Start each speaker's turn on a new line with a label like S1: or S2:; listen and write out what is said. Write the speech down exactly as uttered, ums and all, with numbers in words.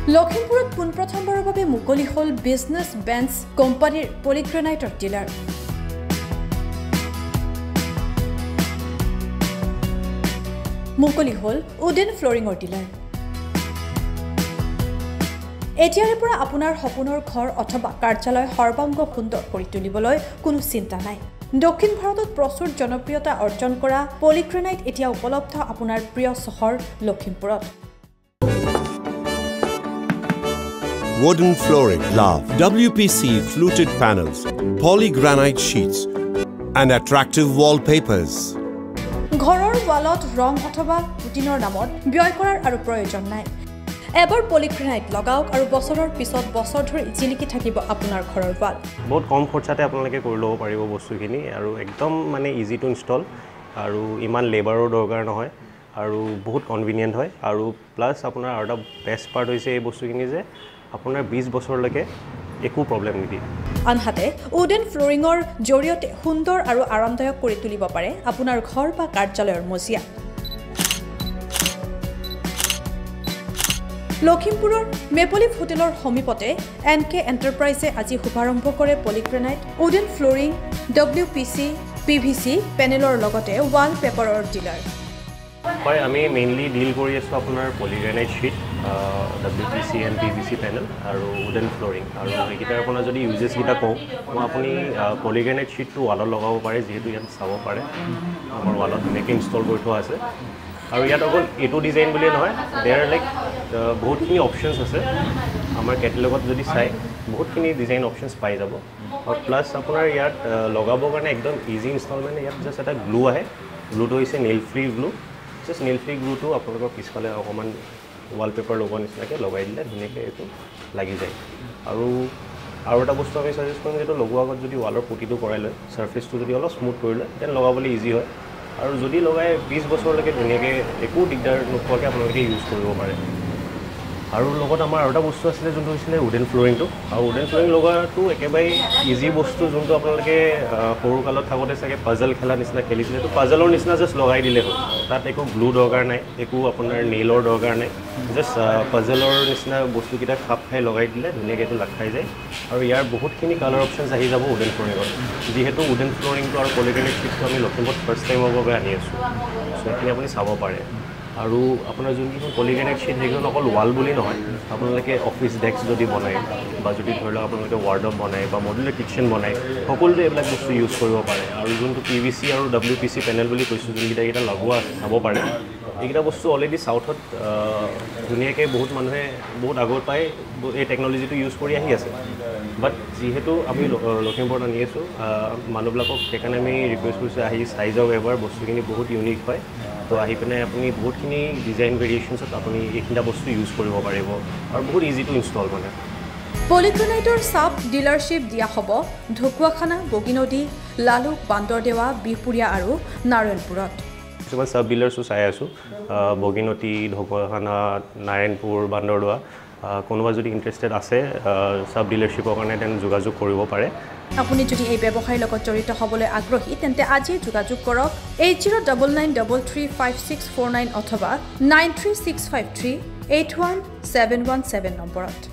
S1: লখিমপুৰত পোনপ্ৰথমবাৰৰ বাবে মুকলি হ'ল বিজনেছ বেঞ্চ কোম্পানীৰ পলিগ্ৰেনাইটৰ ডিলাৰ। মুকলি হ'ল উডেন ফ্লোৰিঙৰ ডিলাৰ। এতিয়াৰে পৰা আপোনাৰ সপোনৰ ঘৰ অথবা কাৰ্যালয় সৰ্বাংগ সুন্দৰ কৰি তুলিবলৈ কোনো চিন্তা নাই। দক্ষিণ ভাৰতত প্ৰচুৰ জনপ্ৰিয়তা অৰ্জন কৰা পলিগ্ৰেনাইট এতিয়া উপলব্ধ আপোনাৰ প্ৰিয় চহৰ লখিমপুৰত।
S2: Wooden flooring, love, W P C fluted panels, polygranite sheets, and attractive wallpapers.
S1: ঘৰৰ ৱালত ৰং অথবা পুটিনৰ নামত ব্যয় কৰাৰ আৰু প্ৰয়োজন নাই। এবাৰ পলিগ্ৰেনাইট লগাওক আৰু বছৰৰ পিছত বছৰ ধৰি জিলিকি থাকিব আপোনাৰ ঘৰৰ ৱাল।
S3: বহুত কম খৰচাতে আপোনালোকে কৰি ল'ব পাৰিব বস্তুখিনি আৰু একদম মানে ইজি টু ইনষ্টল আৰু ইমান লেবাৰৰ দৰকাৰ নহয় আৰু বহুত কনভিনিয়েণ্ট হয় আৰু প্লাছ আপোনাৰ আৰু এটা বেষ্ট পাৰ্ট হৈছে এই বস্তুখিনি যে আপোনাৰ বিশ বছৰলৈকে একো প্ৰব্লেম নিদিয়ে।
S1: আনহাতে উডেন ফ্লোৰিঙৰ জৰিয়তে সুন্দৰ আৰু আৰামদায়ক কৰি তুলিব পাৰে আপোনাৰ ঘৰ বা কাৰ্যালয়ৰ মজিয়া। লখিমপুৰৰ মেপলিফ হোটেলৰ সমীপতে এন কে এণ্টাৰপ্ৰাইজে আজি শুভাৰম্ভ কৰে polygranite, wooden flooring, W P C, P V C পেনেলৰ লগতে ৱাল পেপাৰৰ ডিলাৰ।
S3: হয়, আমি মেইনলি ডিল কৰি আছোঁ আপোনাৰ polygranite sheet, W P C and P V C panel আৰু উডেন ফ্লোৰিং। আৰু এইকেইটাৰ আপোনাৰ যদি ইউজেছকেইটা কওঁ, মই আপুনি পলিগ্ৰেনাইট শ্বীটটো ৱালত লগাব পাৰে, যিহেতু ইয়াত চাব পাৰে আমাৰ ৱালত ধুনীয়াকৈ ইনষ্টল কৰি থোৱা আছে। আৰু ইয়াত অকল এইটো ডিজাইন বুলিয়ে নহয়, দেৰ লাইক বহুতখিনি অপশ্যনছ আছে। আমাৰ কেটেলগত যদি চাই বহুতখিনি ডিজাইন অপশ্যনছ পাই যাব। আৰু প্লাছ আপোনাৰ ইয়াত লগাবৰ কাৰণে একদম ইজি ইনষ্টলমেণ্ট। ইয়াত জাষ্ট এটা গ্লু আহে, গ্লুটো হৈছে nail free glue. Just nail free গ্লুটো আপোনালোকৰ পিছফালে অকণমান ৱালপেপাৰ লগোৱা নিচিনাকৈ লগাই দিলে ধুনীয়াকৈ এইটো লাগি যায়। আৰু আৰু এটা বস্তু আমি ছাজেষ্ট কৰিম, যিটো লগোৱাৰ আগত যদি ৱালৰ পুটিটো কৰাই লয়, ছাৰ্ফেচটো যদি অলপ স্মুথ কৰি লয়, দেন লগাবলৈ ইজি হয়। আৰু যদি লগাই বিছ বছৰলৈকে ধুনীয়াকৈ একো দিগদাৰ নোপোৱাকৈ আপোনালোকে ইউজ কৰিব পাৰে। আৰু লগত আমাৰ আৰু এটা বস্তু আছিলে, যোনটো হৈছিলে উডেন ফ্লোৰিংটো। আৰু উডেন ফ্লোৰিং লগোৱাটো একেবাৰে ইজি বস্তু, যোনটো আপোনালোকে সৰুকালত থাকোঁতে চাগে পাজল খেলা নিচিনা খেলিছিলে। তো পাজলৰ নিচিনা জাষ্ট লগাই দিলে হ'ল। তাত একো গ্লু দৰকাৰ নাই, একো আপোনাৰ নেইলৰ দৰকাৰ নাই। জাষ্ট পাজলৰ নিচিনা বস্তুকেইটা খাপ খাই লগাই দিলে ধুনীয়াকৈ এইটো লাগ খাই যায়। আৰু ইয়াৰ বহুতখিনি কালাৰ অপশ্যনছ আহি যাব উডেন ফ্লোৰিঙত, যিহেতু উডেন ফ্লোৰিংটো আৰু পলিগ্ৰেনাইট শ্বীটটো আমি লখিমপুৰত ফাৰ্ষ্ট টাইমৰ বাবে আনি আছোঁ। চ' সেইখিনি আপুনি চাব পাৰে। আৰু আপোনাৰ যোনকেইখন পলিগ্ৰেনাইট শ্বীট সেইখন অকল ৱাল বুলি নহয়, আপোনালোকে অফিচ ডেস্ক যদি বনায় বা যদি ধৰি লওক আপোনালোকে ৱাৰ্ডব বনায় বা মডুলাৰ কিটচেন বনায়, সকলোতে এইবিলাক বস্তু ইউজ কৰিব পাৰে। আৰু যোনটো পি ভি চি আৰু ডব্লিউ পি চি পেনেল বুলি কৈছোঁ, যোনকেইটা এইকেইটা লগোৱা চাব পাৰে, এইকেইটা বস্তু অলৰেডি চাউথত ধুনীয়াকৈ বহুত মানুহে বহুত আগৰ পৰাই এই টেকন'লজিটো ইউজ কৰি আহি আছে। বাট যিহেতু আমি লখিমপুৰত আনি আছোঁ, মানুহবিলাকক সেইকাৰণে আমি ৰিকুৱেষ্ট কৰিছোঁ আহি চাই যাওক এবাৰ, বস্তুখিনি বহুত ইউনিক হয়। তো আহি পিনে আপুনি বহুতখিনি ডিজাইন ভেৰিয়েশ্যনছত আপুনি এইখিনিটা বস্তু ইউজ কৰিব পাৰিব আৰু বহুত ইজি টু ইনষ্টল মানে।
S1: পলিগ্ৰেনাইটৰ চাব ডিলাৰশ্বিপ দিয়া হ'ব ঢকুৱাখানা, বগীনদী, লালুক, বান্দৰদেৱা, বিহপুৰীয়া আৰু নাৰায়ণপুৰত।
S3: কিছুমান চাব ডিলাৰ্ছো চাই আছোঁ, বগীনদী, ঢকুৱাখানা, নাৰায়ণপুৰ, বান্দৰদোৱা। কোনোবা যদি ইণ্টাৰেষ্টেড আছে চাব ডিলাৰশ্বিপৰ কাৰণে, তেনে যোগাযোগ কৰিব পাৰে।
S1: আপুনি যদি এই ব্যৱসায়ৰ লগত জড়িত হ'বলৈ আগ্ৰহী, তেন্তে আজিয়ে যোগাযোগ কৰক eight zero' double nine double three five six four nine অথবা nine three six five three eight one seven one seven নম্বৰত।